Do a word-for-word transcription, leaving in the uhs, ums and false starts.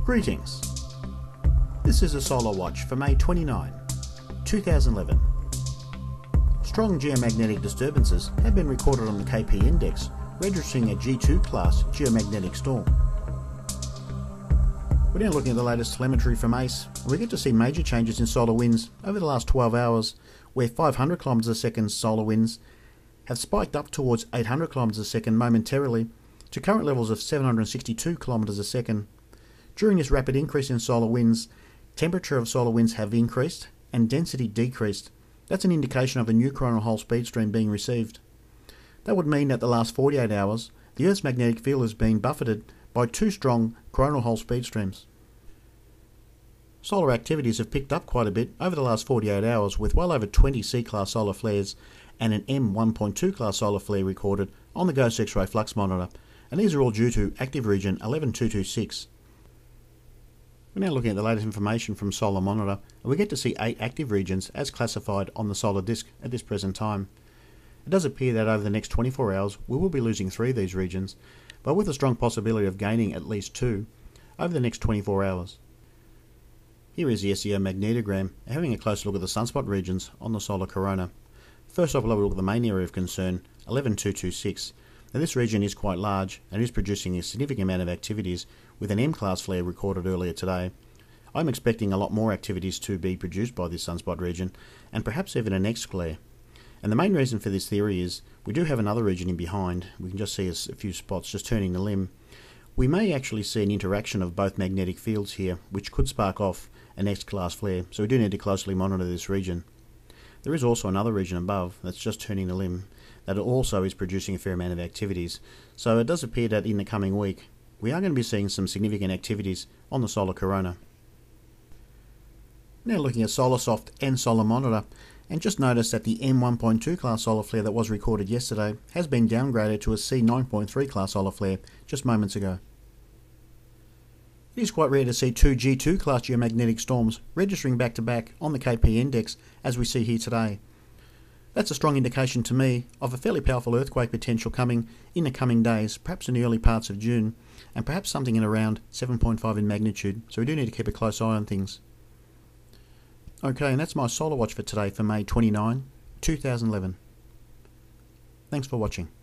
Greetings. This is a solar watch for May twenty-ninth, two thousand eleven. Strong geomagnetic disturbances have been recorded on the K P index, registering a G two class geomagnetic storm. We're now looking at the latest telemetry from ACE, and we get to see major changes in solar winds over the last twelve hours, where five hundred kilometres a second solar winds have spiked up towards eight hundred kilometres a second momentarily to current levels of seven hundred sixty-two kilometres a second. During this rapid increase in solar winds, temperature of solar winds have increased and density decreased. That's an indication of a new coronal hole speed stream being received. That would mean that the last forty-eight hours, the Earth's magnetic field has been buffeted by two strong coronal hole speed streams. Solar activities have picked up quite a bit over the last forty-eight hours, with well over twenty C-class solar flares and an M one point two class solar flare recorded on the Ghost Xray Flux monitor, and these are all due to active region eleven two two six. We're now looking at the latest information from Solar Monitor, and we get to see eight active regions as classified on the solar disk at this present time. It does appear that over the next twenty-four hours we will be losing three of these regions, but with a strong possibility of gaining at least two over the next twenty-four hours. Here is the S E O magnetogram, having a closer look at the sunspot regions on the solar corona. First off, we'll have a look at the main area of concern, eleven two two six. Now this region is quite large and is producing a significant amount of activities, with an M-class flare recorded earlier today. I'm expecting a lot more activities to be produced by this sunspot region, and perhaps even an X flare. And the main reason for this theory is we do have another region in behind. We can just see a few spots just turning the limb. We may actually see an interaction of both magnetic fields here, which could spark off an X-class flare, so we do need to closely monitor this region. There is also another region above that's just turning the limb that also is producing a fair amount of activities, so it does appear that in the coming week we are going to be seeing some significant activities on the solar corona. Now looking at SolarSoft and Solar Monitor, and just notice that the M one point two class solar flare that was recorded yesterday has been downgraded to a C nine point three class solar flare just moments ago. It is quite rare to see two G two class geomagnetic storms registering back to back on the K P index as we see here today. That's a strong indication to me of a fairly powerful earthquake potential coming in the coming days, perhaps in the early parts of June, and perhaps something in around seven point five in magnitude, so we do need to keep a close eye on things. Okay, and that's my solar watch for today for May twenty-ninth, two thousand eleven. Thanks for watching.